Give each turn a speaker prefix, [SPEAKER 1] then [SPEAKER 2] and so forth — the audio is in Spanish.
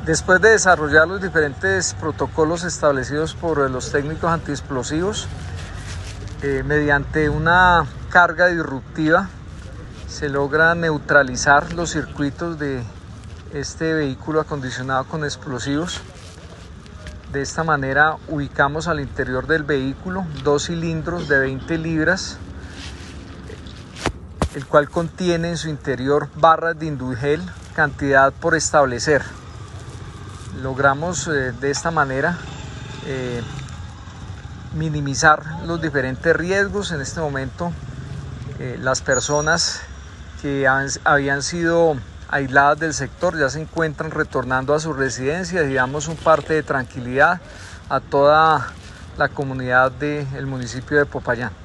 [SPEAKER 1] Después de desarrollar los diferentes protocolos establecidos por los técnicos antiexplosivos, mediante una carga disruptiva se logra neutralizar los circuitos de este vehículo acondicionado con explosivos. De esta manera ubicamos al interior del vehículo 2 cilindros de 20 libras, el cual contiene en su interior barras de Indugel, cantidad por establecer. Logramos de esta manera minimizar los diferentes riesgos. En este momento las personas que habían sido aisladas del sector ya se encuentran retornando a sus residencias y damos un parte de tranquilidad a toda la comunidad del municipio de Popayán.